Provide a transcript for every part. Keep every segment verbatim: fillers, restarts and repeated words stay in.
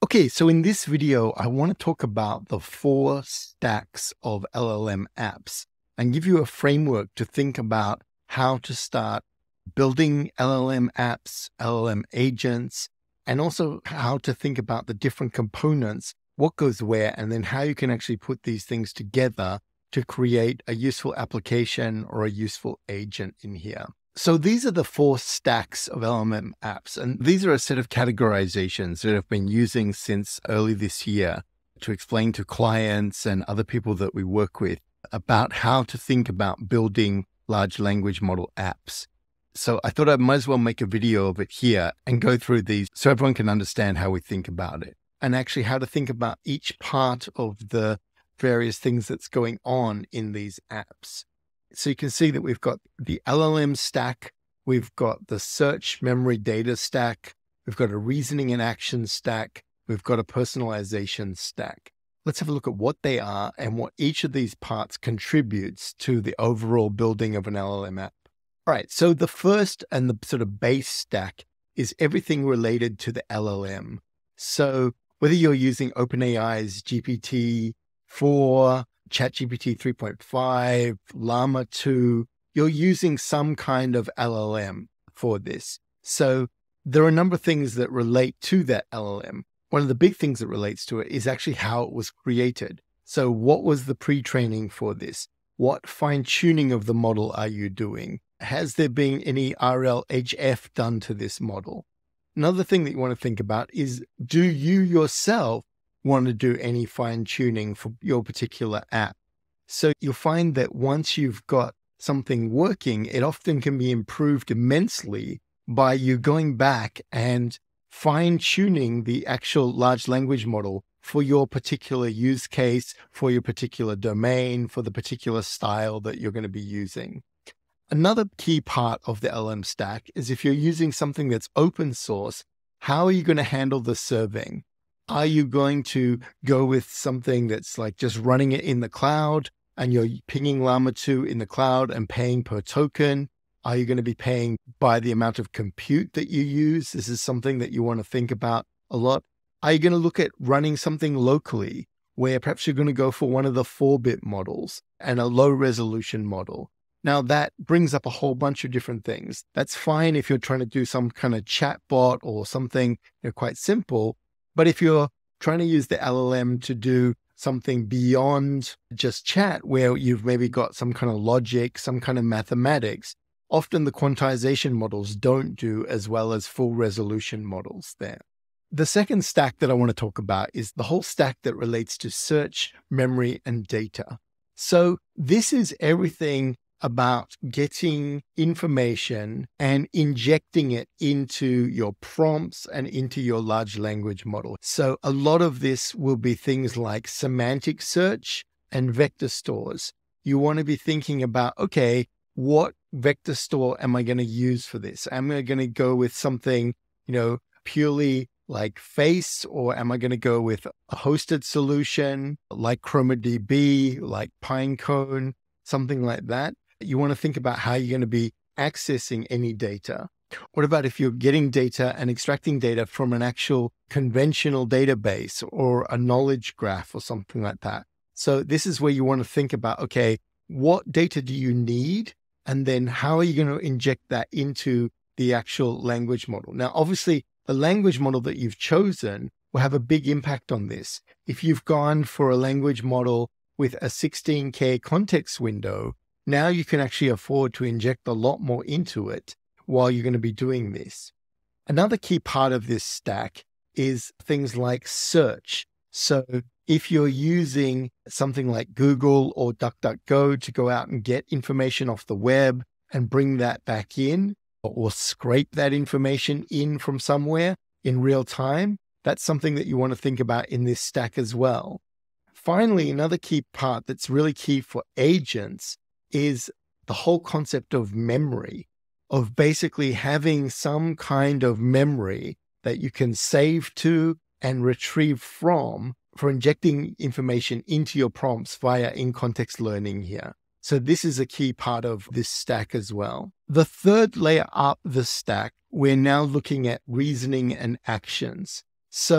Okay, so in this video, I want to talk about the four stacks of L L M apps and give you a framework to think about how to start building L L M apps, L L M agents, and also how to think about the different components, what goes where, and then how you can actually put these things together to create a useful application or a useful agent in here. So these are the four stacks of L L M apps, and these are a set of categorizations that I've been using since early this year to explain to clients and other people that we work with about how to think about building large language model apps. So I thought I might as well make a video of it here and go through these so everyone can understand how we think about it and actually how to think about each part of the various things that's going on in these apps. So you can see that we've got the L L M stack, we've got the search memory data stack, we've got a reasoning and action stack, we've got a personalization stack. Let's have a look at what they are and what each of these parts contributes to the overall building of an L L M app. All right, so the first and the sort of base stack is everything related to the L L M. So whether you're using OpenAI's G P T four, ChatGPT three point five, Llama two, you're using some kind of L L M for this. So there are a number of things that relate to that L L M. One of the big things that relates to it is actually how it was created. So what was the pre-training for this? What fine-tuning of the model are you doing? Has there been any R L H F done to this model? Another thing that you want to think about is, do you yourself want to do any fine tuning for your particular app? So you'll find that once you've got something working, it often can be improved immensely by you going back and fine tuning the actual large language model for your particular use case, for your particular domain, for the particular style that you're going to be using. Another key part of the L L M stack is if you're using something that's open source, how are you going to handle the serving? Are you going to go with something that's like just running it in the cloud and you're pinging Llama two in the cloud and paying per token? Are you going to be paying by the amount of compute that you use? This is something that you want to think about a lot. Are you going to look at running something locally where perhaps you're going to go for one of the four-bit models and a low resolution model? Now that brings up a whole bunch of different things. That's fine if you're trying to do some kind of chatbot or something, you know, quite simple. But if you're trying to use the L L M to do something beyond just chat, where you've maybe got some kind of logic, some kind of mathematics, often the quantization models don't do as well as full resolution models there. The second stack that I want to talk about is the whole stack that relates to search, memory, and data. So this is everything about getting information and injecting it into your prompts and into your large language model. So a lot of this will be things like semantic search and vector stores. You want to be thinking about, okay, what vector store am I going to use for this? Am I going to go with something, you know, purely like face, or am I going to go with a hosted solution like ChromaDB, like Pinecone, something like that? You want to think about how you're going to be accessing any data. What about if you're getting data and extracting data from an actual conventional database or a knowledge graph or something like that? So this is where you want to think about, okay, what data do you need? And then how are you going to inject that into the actual language model? Now, obviously, the language model that you've chosen will have a big impact on this. If you've gone for a language model with a sixteen K context window, now you can actually afford to inject a lot more into it while you're going to be doing this. Another key part of this stack is things like search. So if you're using something like Google or DuckDuckGo to go out and get information off the web and bring that back in, or scrape that information in from somewhere in real time, that's something that you want to think about in this stack as well. Finally, another key part that's really key for agents is the whole concept of memory, of basically having some kind of memory that you can save to and retrieve from for injecting information into your prompts via in-context learning here. So this is a key part of this stack as well. The third layer up the stack, we're now looking at reasoning and actions. So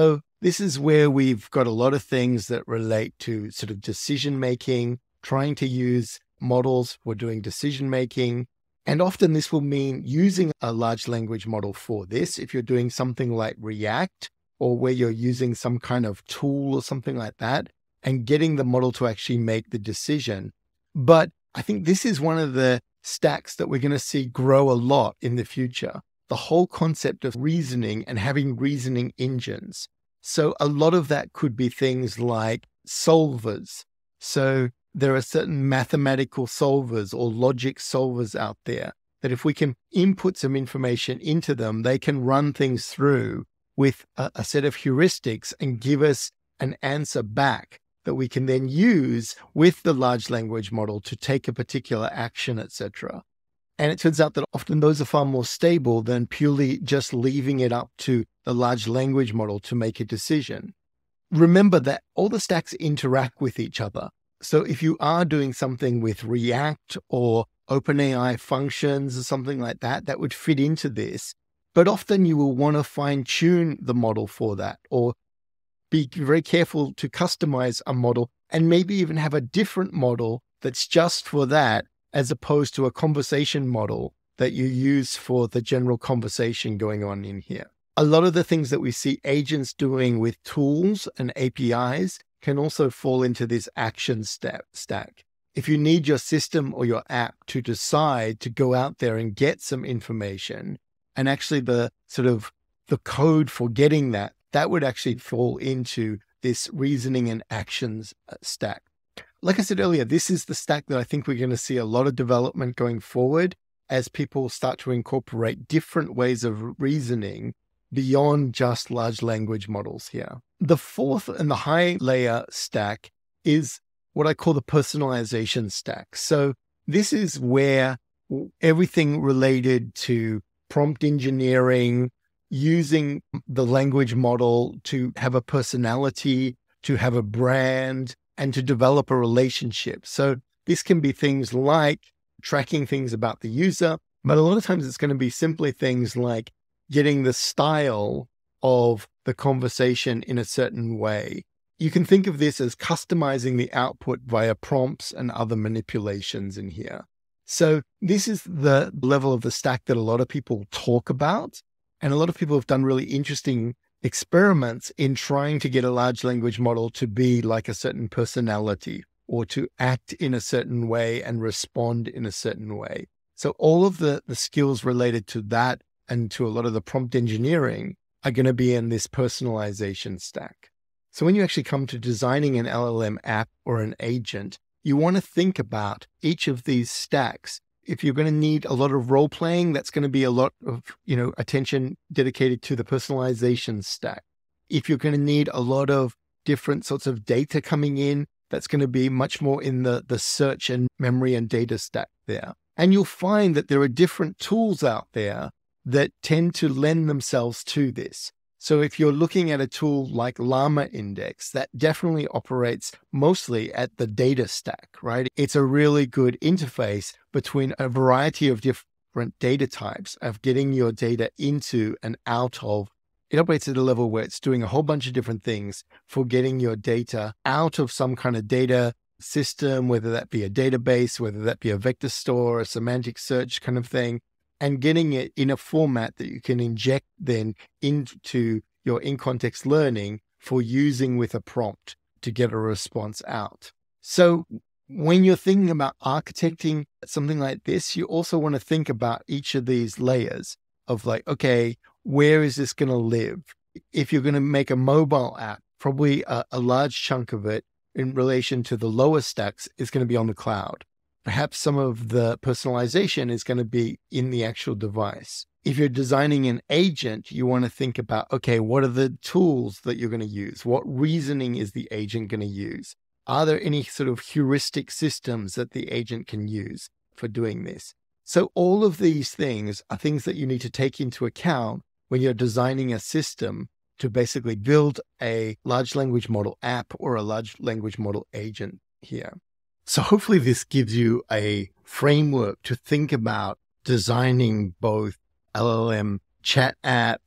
This is where we've got a lot of things that relate to sort of decision making, trying to use models for doing decision making. And often this will mean using a large language model for this. If you're doing something like React, or where you're using some kind of tool or something like that, and getting the model to actually make the decision. But I think this is one of the stacks that we're going to see grow a lot in the future. The whole concept of reasoning and having reasoning engines. So a lot of that could be things like solvers. So there are certain mathematical solvers or logic solvers out there that if we can input some information into them, they can run things through with a, a set of heuristics and give us an answer back that we can then use with the large language model to take a particular action, et cetera. And it turns out that often those are far more stable than purely just leaving it up to the large language model to make a decision. Remember that all the stacks interact with each other. So if you are doing something with React or OpenAI functions or something like that, that would fit into this. But often you will want to fine tune the model for that, or be very careful to customize a model and maybe even have a different model that's just for that, as opposed to a conversation model that you use for the general conversation going on in here. A lot of the things that we see agents doing with tools and A P Is can also fall into this action step stack. If you need your system or your app to decide to go out there and get some information, and actually the sort of the code for getting that, that would actually fall into this reasoning and actions stack. Like I said earlier, this is the stack that I think we're going to see a lot of development going forward as people start to incorporate different ways of reasoning beyond just large language models here. The fourth and the high layer stack is what I call the personalization stack. So this is where everything related to prompt engineering, using the language model to have a personality, to have a brand, and to develop a relationship. So this can be things like tracking things about the user, but a lot of times it's going to be simply things like getting the style of the conversation in a certain way. You can think of this as customizing the output via prompts and other manipulations in here. So this is the level of the stack that a lot of people talk about. And a lot of people have done really interesting experiments in trying to get a large language model to be like a certain personality or to act in a certain way and respond in a certain way. So all of the, the skills related to that and to a lot of the prompt engineering are going to be in this personalization stack. So when you actually come to designing an L L M app or an agent, you want to think about each of these stacks. If you're going to need a lot of role playing, that's going to be a lot of, you know, attention dedicated to the personalization stack. If you're going to need a lot of different sorts of data coming in, that's going to be much more in the, the search and memory and data stack there. And you'll find that there are different tools out there that tend to lend themselves to this. So if you're looking at a tool like Llama Index, that definitely operates mostly at the data stack, right? It's a really good interface between a variety of different data types of getting your data into and out of. It operates at a level where it's doing a whole bunch of different things for getting your data out of some kind of data system, whether that be a database, whether that be a vector store, a semantic search kind of thing, and getting it in a format that you can inject then into your in-context learning for using with a prompt to get a response out. So when you're thinking about architecting something like this, you also want to think about each of these layers of like, okay, where is this going to live? If you're going to make a mobile app, probably a, a large chunk of it in relation to the lower stacks is going to be on the cloud. Perhaps some of the personalization is going to be in the actual device. If you're designing an agent, you want to think about, okay, what are the tools that you're going to use? What reasoning is the agent going to use? Are there any sort of heuristic systems that the agent can use for doing this? So all of these things are things that you need to take into account when you're designing a system to basically build a large language model app or a large language model agent here. So hopefully this gives you a framework to think about designing both L L M chat apps,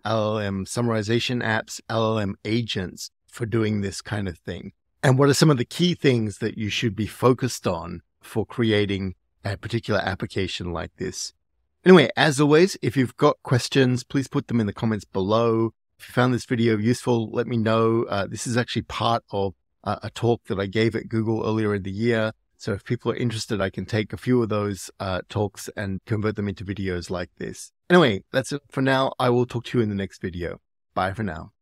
L L M summarization apps, L L M agents for doing this kind of thing? And what are some of the key things that you should be focused on for creating a particular application like this? Anyway, as always, if you've got questions, please put them in the comments below. If you found this video useful, let me know. Uh, this is actually part of uh, a talk that I gave at Google earlier in the year. So if people are interested, I can take a few of those uh, talks and convert them into videos like this. Anyway, that's it for now. I will talk to you in the next video. Bye for now.